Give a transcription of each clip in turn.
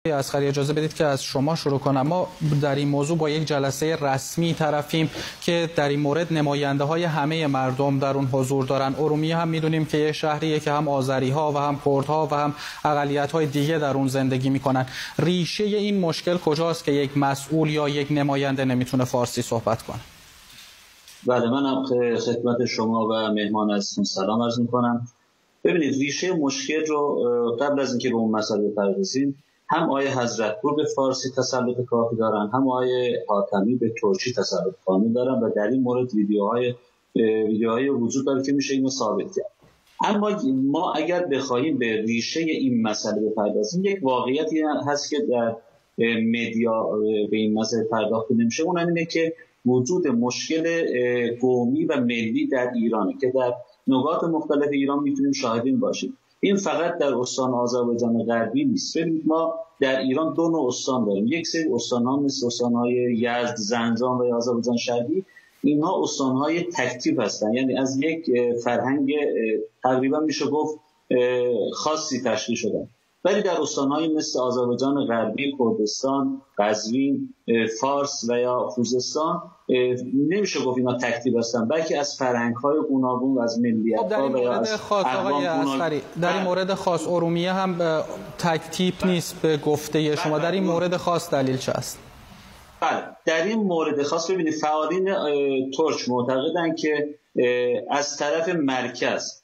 اصغری اجازه بدید که از شما شروع کنم. ما در این موضوع با یک جلسه رسمی طرفیم که در این مورد نماینده های همه مردم در اون حضور دارن. ارومیه هم میدونیم که یه شهریه که هم آذری ها و هم کردها و هم اقلیت های دیگه در اون زندگی میکنن. ریشه این مشکل کجاست که یک مسئول یا یک نماینده نمیتونه فارسی صحبت کنه؟ بله، من خدمت شما و مهمان عزیزتون سلام عرض میکنم. ببینید، ریشه مشکل رو قبل از اینکه به اون مسئله بپردازیم، هم آیه حضرتپور به فارسی تسلط کافی دارن، هم آیه حاتمی به ترکی تسلط کامل دارن و در این مورد ویدیوهای وجود داره که میشه اینو ثابت کرد. اما ما اگر بخوایم به ریشه این مسئله بپردازیم، یک واقعیتی هست که در مدیا به این مسئله پرداخته نمیشه. اون اینه که وجود مشکل قومی و ملی در ایرانه که در نقاط مختلف ایران میتونیم شاهدین باشیم. این فقط در استان آذربایجان غربی نیست. ببینید، ما در ایران دو نوع استان داریم. یک سری استان‌ها مثل استان‌های یزد، زنجان و آذربایجان شرقی، اینها استان‌های تک‌تیپ هستند، یعنی از یک فرهنگ تقریبا میشه گفت خاصی تشکیل شدن. ولی در استان‌های مثل آذربایجان غربی، کردستان، قزوین، فارس و یا خوزستان نمیشه گفت اینا تک‌تیپ هستن، بلکه از فرهنگ‌های گوناگون و از ملیت‌ها و یا از اقوام. در این مورد خاص ارومیه هم تک‌تیپ نیست به گفته شما. در این مورد خاص دلیل چه است؟ بله، در این مورد خاص ببینید، فعالین ترک معتقدن که از طرف مرکز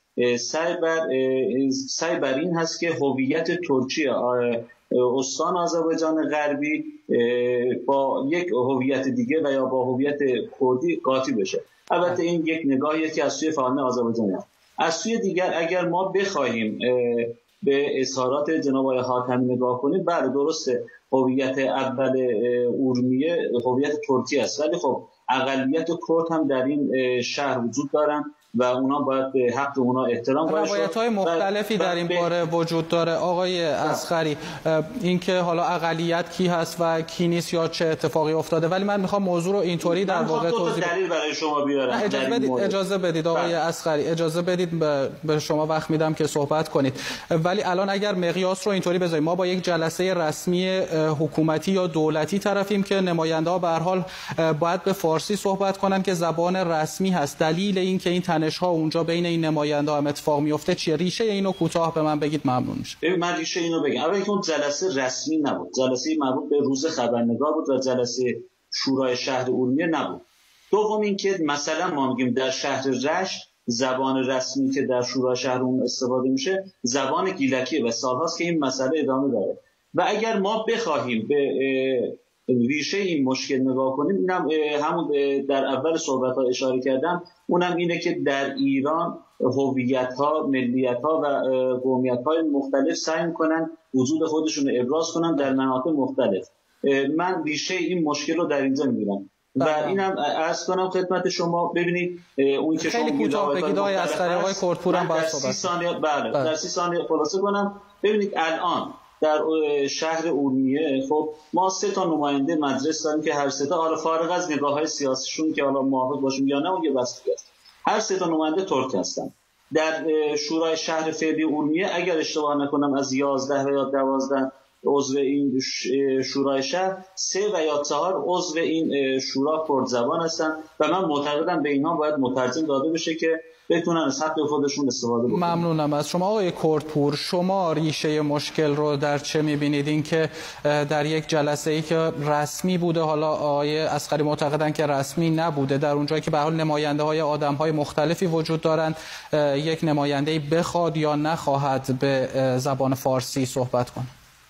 سعی بر این هست که هویت ترکی استان آذربایجان غربی با یک هویت دیگه و یا با هویت کردی قاطی بشه. البته این یک نگاهیه که از سوی فعالین آذربایجان هست. از سوی دیگر اگر ما بخوایم به اظهارات جناب آقای حاتمی نگاه کنیم، بله درسته، هویت اول ارومیه هویت ترکی است، ولی خب اقلیت کرد هم در این شهر وجود دارن و اونا باید به حق اونا احترام قائل شد. روایت‌های مختلفی در این باره وجود داره آقای اصغری، اینکه حالا اقلیت کی هست و کی نیست یا چه اتفاقی افتاده. ولی من میخوام موضوع رو اینطوری در واقع توضیح دلیل برای شما بیارم. اجازه بدید آقای اصغری، اجازه بدید به شما وقت میدم که صحبت کنید. ولی الان اگر مقیاس رو اینطوری بذاریم، ما با یک جلسه رسمی حکومتی یا دولتی طرفیم که نماینده‌ها به هر حال باید به فارسی صحبت کنن که زبان رسمی هست. دلیل این که این ها اونجا بین این نماینده هم اتفاق میفته چیه؟ ریشه اینو کوتاه به من بگید ممنون میشه. من ریشه اینو بگم. اولا که اون جلسه رسمی نبود، جلسه مربوط به روز خبرنگار بود و جلسه شورای شهر ارومیه نبود. دوم اینکه مثلا ما میگیم در شهر رشت زبان رسمی که در شورای شهر اون استفاده میشه زبان گیلکیه و سالهاست که این مسئله ادامه داره. و اگر ما بخواهیم به ریشه این مشکل نگاه کنیم، اینم همون در اول صحبت‌ها اشاره کردم، اونم اینه که در ایران هویت‌ها، ملیت‌ها و قومیت‌های مختلف سعی می‌کنن وجود خودشون رو ابراز کنن در مناطق مختلف. من ریشه این مشکل رو در اینجا می‌بینم و اینم عرض کنم خدمت شما. ببینید، اون که خیلی کوتاه بگید آقای اصغری، آقای کردپور هم باید صحبت. در 30 ثانیه خلاصه کنم. ببینید، الان در شهر ارومیه خب ما 3 تا نماینده مجلس داریم که هر 3 تا، حالا فارغ از نگاه‌های سیاسیشون که حالا موافق باشیم یا نه اون یه بحثی است، هر 3 تا نماینده ترک هستن. در شورای شهر فعلی ارومیه اگر اشتباه نکنم از 11 و یا 12 عضو این شورای شهر 3 و یا 4 عضو این شورا کرد زبان هستن و من معتقدم به اینها باید مترجم داده بشه که بتونن از حق خودشون استفاده بکنن. ممنونم از شما آقای کردپور. شما ریشه مشکل رو در چه می‌بینید؟ این که در یک جلسه‌ای که رسمی بوده، حالا آقای اصغری معتقدن که رسمی نبوده، در اونجایی که به هر حال نماینده‌های آدم‌های مختلفی وجود دارند، یک نماینده‌ای بخواد یا نخواهد به زبان فارسی صحبت کنه؟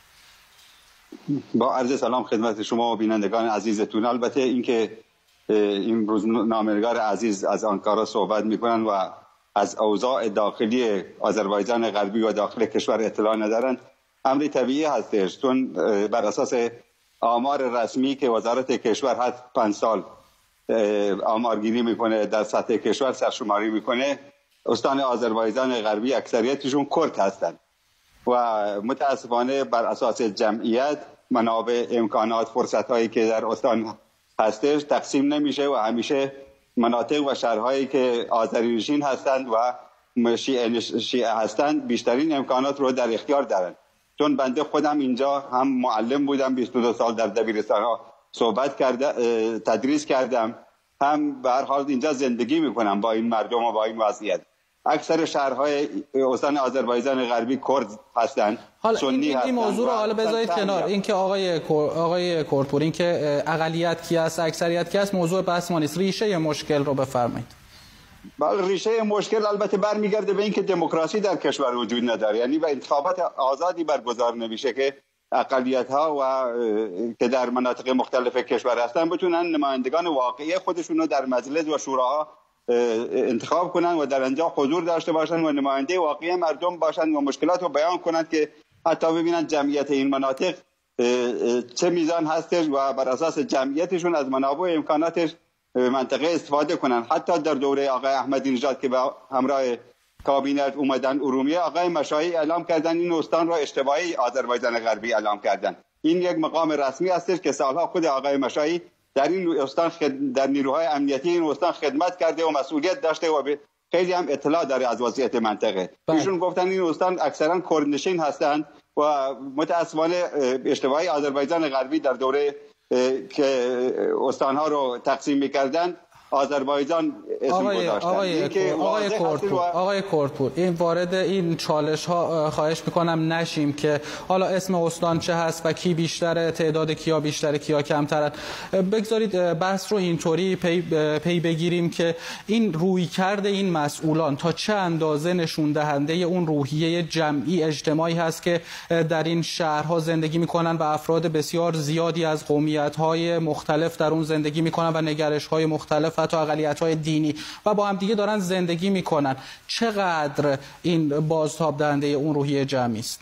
با عرض سلام خدمت شما و بینندگان عزیزتون. البته اینکه این روزنامه‌نگار عزیز از آنکارا صحبت میکنن و از اوضاع داخلی آذربایجان غربی و داخل کشور اطلاع ندارن امری طبیعی هستش، چون بر اساس آمار رسمی که وزارت کشور هر 5 سال آمارگیری میکنه، در سطح کشور سرشماری میکنه، استان آذربایجان غربی اکثریتشون کرد هستند و متاسفانه بر اساس جمعیت، منابع، امکانات، فرصت‌هایی که در استان هستش تقسیم نمیشه و همیشه مناطق و شهرهایی که آذری نشین هستند و شیعه هستند بیشترین امکانات رو در اختیار دارند چون بنده خودم اینجا هم معلم بودم، 22 سال در دبیرستان‌ها تدریس کردم، هم به هر حال اینجا زندگی میکنم با این مردم و با این وضعیت. اکثر شهرهای استان آذربایجان غربی کرد هستند، سنی هستند. این موضوع رو حالا بذارید کنار. اینکه آقای کورپور، اینکه اقلیت کی است اکثریت کی است موضوع بحث ما نیست. ریشه مشکل رو بفرمایید. بله، ریشه مشکل البته برمیگرده به اینکه دموکراسی در کشور وجود نداره، یعنی و انتخابات آزادی برگزار نمیشه که اقلیت‌ها و که در مناطق مختلف کشور هستن بتونن نمایندگان واقعی خودشون رو در مجلس و شوراها انتخاب کنن و در آنجا حضور داشته باشن و نماینده واقعی مردم باشن و مشکلات رو بیان کنن که حتی ببینن جمعیت این مناطق چه میزان هستش و بر اساس جمعیتشون از منابع و امکاناتش منطقه استفاده کنن. حتی در دوره آقای احمدی نژاد که با همراه کابینت اومدن ارومیه، آقای مشایی اعلام کردن این استان را اشتباهی آذربایجان غربی اعلام کردن. این یک مقام رسمی است که سالها خود آقای مشایی در این استان در نیروهای امنیتی این استان خدمت کرده و مسئولیت داشته و خیلی هم اطلاع داره از وضعیت منطقه. ایشون گفتن این استان اکثرا کردنشین هستند و متاسفانه اشتباهی آذربایجان غربی در دوره که استانها رو تقسیم می‌کردند آذربایجان اسم گذاشتن. آقای کورپور، این وارد این چالش ها خواهش میکنم نشیم که حالا اسم استان چه هست و کی بیشتره، تعداد کیا بیشتره کیا کمترن. بگذارید بحث رو اینطوری پی بگیریم که این رویکرد این مسئولان تا چه اندازه نشون دهنده اون روحیه جمعی اجتماعی هست که در این شهرها زندگی میکنن و افراد بسیار زیادی از قومیت‌های مختلف در اون زندگی میکنن و نگرش‌های مختلف حتی اقلیت‌های دینی و با هم دیگه دارن زندگی میکنن. چقدر این بازتاب دهنده اون روحیه جمعی است؟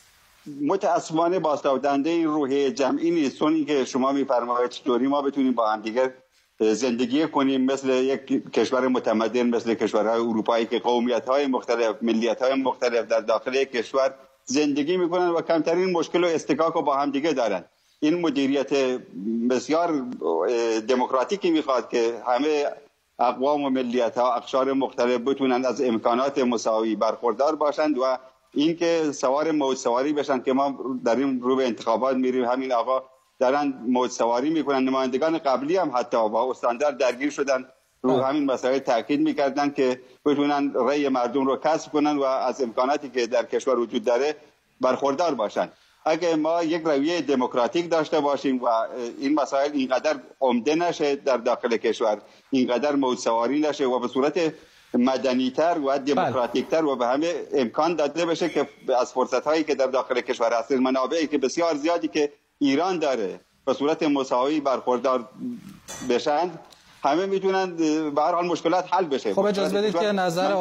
متاسفانه بازتاب دهنده این روحیه جمعی نیست، چون که شما میفرمایید چطوری ما بتونیم با هم دیگه زندگی کنیم مثل یک کشور متمدن مثل کشورهای اروپایی که قومیت‌های مختلف، ملیت‌های مختلف در داخل کشور زندگی میکنن و کمترین مشکل و استکاک رو با هم دیگه دارن. این مدیریت بسیار دموکراتیکی میخواد که همه اقوام و ملیت‌ها اقشار مختلف بتونن از امکانات مساوی برخوردار باشند و اینکه سوار موج سواری بشن که ما در این رو به انتخابات میریم همین آقا دارن موج سواری میکنن. نمایندگان قبلی هم حتی با استاندار درگیر شدن رو همین مسائل تاکید میکردن که بتونن رأی مردم رو کسب کنن و از امکاناتی که در کشور وجود داره برخوردار باشن. اگه ما یک رویه دموکراتیک داشته باشیم و این مسائل اینقدر عمده نشه در داخل کشور، اینقدر موج سواری نشه و به صورت مدنی‌تر و دموکراتیک‌تر و به همه امکان داده بشه که از فرصت‌هایی که در داخل کشور هست، منابعی که بسیار زیادی که ایران داره به صورت مساوی برخوردار بشن، همه میتونن به هر حال مشکلات حل بشه. خب اجازه بدید که نظر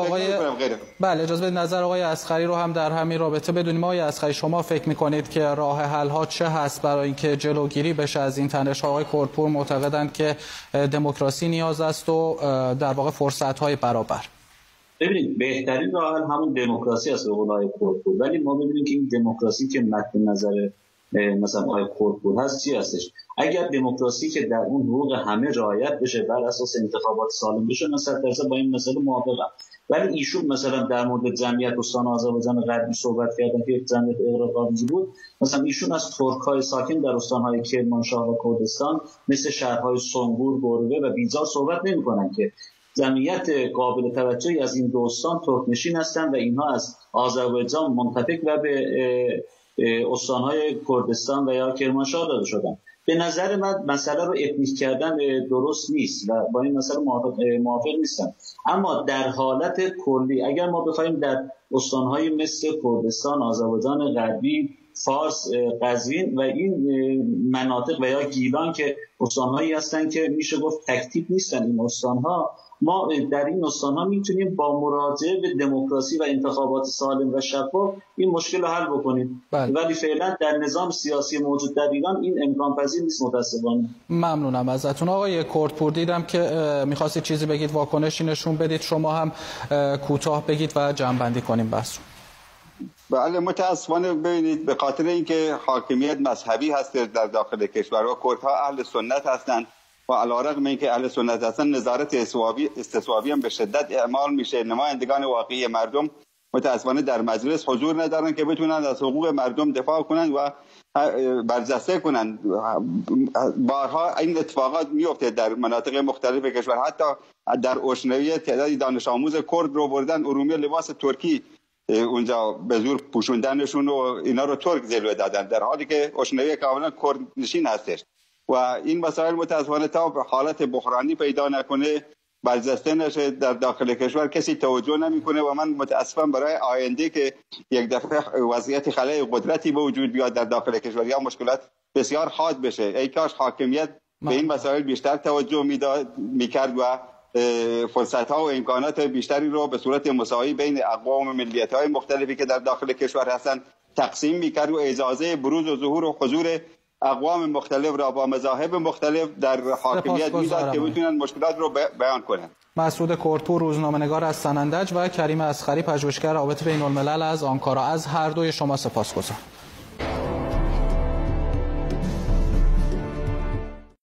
آقای اصغری رو هم در همین رابطه بدونیم. آقای اصغری، شما فکر میکنید که راه حل ها چه هست برای اینکه جلوگیری بشه از این تنش؟ آقای کورپور معتقدند که دموکراسی نیاز است و در واقع فرصت های برابر. ببینید بهترین راه حل همون دموکراسی است به قول آقای کورپور، ولی ما ببینیم که این دموکراسی که مد نظر مثلا آقای کورپور هست چی هستش؟ اگر دموکراسی که در اون حقوق همه رعایت بشه، بر اساس انتخابات سالم بشه، من 100% با این مسئله موافقم. ولی ایشون مثلا در مورد جمعیت استان آذربایجان غربی صحبت کردن که یک جمعیت اغراق‌آمیزی بود. مثلا ایشون از ترک‌های ساکن در استان‌های کرمانشاه و کردستان مثل شهرهای سنگور، گربه و بیزار صحبت نمی‌کنن که جمعیت قابل توجهی از این دو استان ترک‌نشین هستند و اینها از آذربایجان منتفک و به استان‌های کردستان و یا کرمانشاه داده شدن. به نظر من مسئله رو اتنیک کردن درست نیست و با این مسئله موافق نیستم. اما در حالت کلی اگر ما بخوایم در استان‌های مثل کردستان، آذربایجان غربی، فارس، قزوین و این مناطق و یا گیلان که استان‌هایی هستن که میشه گفت تکتیک نیستن این استان‌ها، ما در این استان‌ها میتونیم با مراجعه به دموکراسی و انتخابات سالم و شفاف این مشکل رو حل بکنیم. ولی فعلا در نظام سیاسی موجود در ایران این امکان پذیر نیست متأسفانه. ممنونم ازتون. آقای کورپور، دیدم که می‌خواستید چیزی بگید، واکنشی نشون بدید، شما هم کوتاه بگید و جمع‌بندی کنیم بحث رو. بله، متاسفانه ببینید به خاطر اینکه حاکمیت مذهبی هست در داخل کشور و کردها اهل سنت هستند و علیرغم اینکه اهل سنت هستند نظارت استصوابی هم به شدت اعمال میشه. نمایندگان واقعی مردم متاسفانه در مجلس حضور ندارن که بتونن از حقوق مردم دفاع کنن و برجسته کنن. بارها این اتفاقات میفته در مناطق مختلف کشور. حتی در اشنویه تعدادی دانش آموز کرد رو بردن ارومیه لباس ترکی اونجا به زور پوشوندنشون و اینا رو ترک جلوه دادن، در حالی که اشنویه کاملا کرد نشین هستش. و این مسائل متاسفانه تا حالت بحرانی پیدا نکنه، برجسته نشه در داخل کشور، کسی توجه نمیکنه. و من متاسفم برای آینده که یک دفعه وضعیت خلای قدرتی به وجود بیاد در داخل کشور یا مشکلات بسیار حاد بشه. ای کاش حاکمیت به این مسائل بیشتر توجه میکرد و فرصت‌ها و امکانات بیشتری رو به صورت مساوی بین اقوام و ملیت‌های مختلفی که در داخل کشور هستند تقسیم میکرد و اجازه بروز و ظهور و حضور اقوام مختلف را با مذاهب مختلف در حاکمیت میداد که بتونن مشکلات رو بیان کنند. مسعود کردپور، روزنامه‌نگار از سنندج، و کریم اصغری، پژوهشگر روابط بین‌الملل از آنکارا، از هر دوی شما سپاسگزارم.